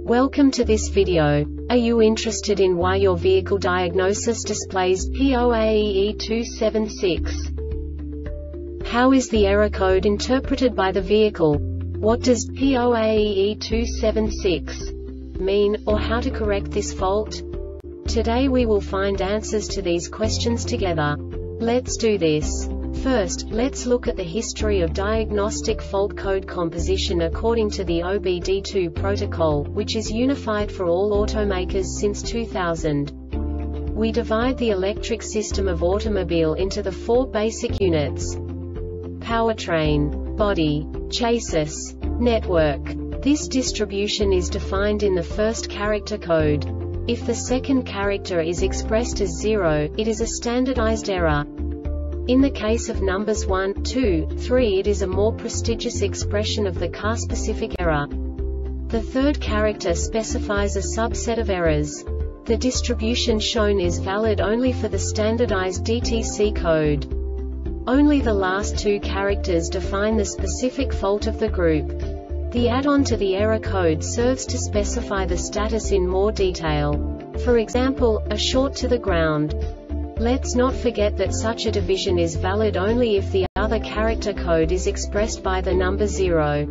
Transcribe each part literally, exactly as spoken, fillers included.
Welcome to this video. Are you interested in why your vehicle diagnosis displays P zero A E E two seven six? How is the error code interpreted by the vehicle? What does P zero A E E two seven six mean, or how to correct this fault? Today we will find answers to these questions together. Let's do this. First, let's look at the history of diagnostic fault code composition according to the O B D two protocol, which is unified for all automakers since two thousand. We divide the electric system of automobile into the four basic units: powertrain, body, chassis, network. This distribution is defined in the first character code. If the second character is expressed as zero, it is a standardized error. In the case of numbers one, two, three, it is a more prestigious expression of the car-specific error. The third character specifies a subset of errors. The distribution shown is valid only for the standardized D T C code. Only the last two characters define the specific fault of the group. The add-on to the error code serves to specify the status in more detail. For example, a short to the ground. Let's not forget that such a division is valid only if the other character code is expressed by the number zero.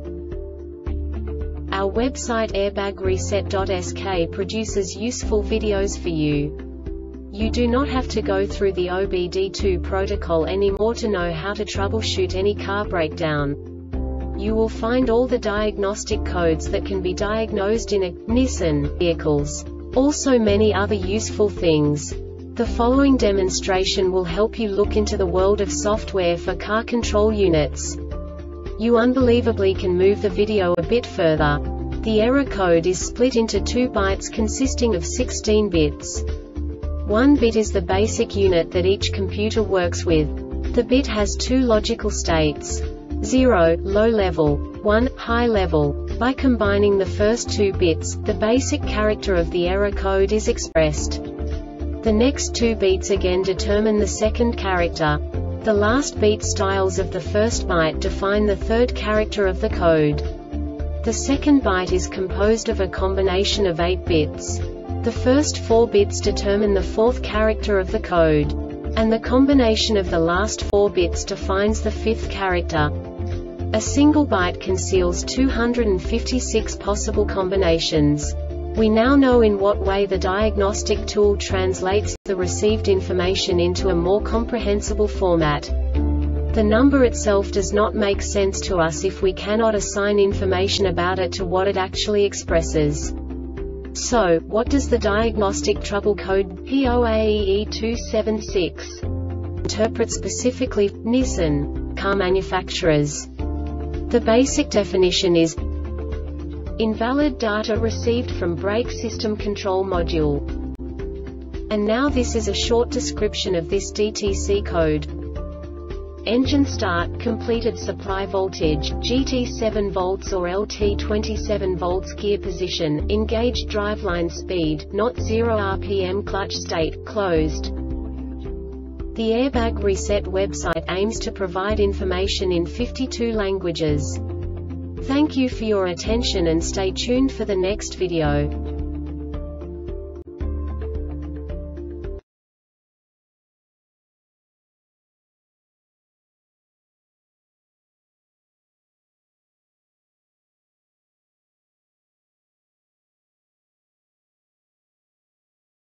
Our website airbag reset dot S K produces useful videos for you. You do not have to go through the O B D two protocol anymore to know how to troubleshoot any car breakdown. You will find all the diagnostic codes that can be diagnosed in a Nissan vehicles. Also many other useful things. The following demonstration will help you look into the world of software for car control units. You unbelievably can move the video a bit further. The error code is split into two bytes consisting of sixteen bits. One bit is the basic unit that each computer works with. The bit has two logical states: zero, low level, one, high level. By combining the first two bits, the basic character of the error code is expressed. The next two beats again determine the second character. The last beat styles of the first byte define the third character of the code. The second byte is composed of a combination of eight bits. The first four bits determine the fourth character of the code. And the combination of the last four bits defines the fifth character. A single byte conceals two hundred fifty-six possible combinations. We now know in what way the diagnostic tool translates the received information into a more comprehensible format. The number itself does not make sense to us if we cannot assign information about it to what it actually expresses. So, what does the diagnostic trouble code P zero A E E two seven six interpret specifically for Nissan car manufacturers? The basic definition is invalid data received from brake system control module. And now this is a short description of this D T C code. Engine start, completed supply voltage, G T seven volts or L T twenty-seven volts, gear position, engaged driveline speed, not zero R P M, clutch state, closed. The Airbag Reset website aims to provide information in fifty-two languages. Thank you for your attention and stay tuned for the next video.